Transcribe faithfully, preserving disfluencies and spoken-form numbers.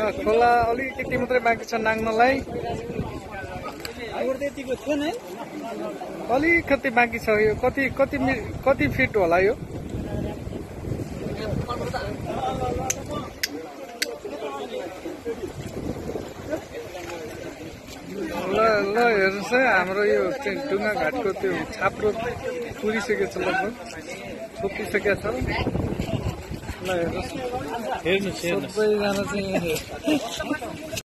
खोला अलिकति मात्रै बाँकी छ नाग्नलाई। अलिकति बाँकी छ यो। कति कति कति फिट होला यो? ल ल हेर्नुहोस् है, हाम्रो यो डुङ्गा घाटको त्यो छाप्रो पुरिसकेको छ, लगभग छोपिसकेको छ। ल हेर्नुहोस्, हेर्नुहोस् सबैजना चाहिँ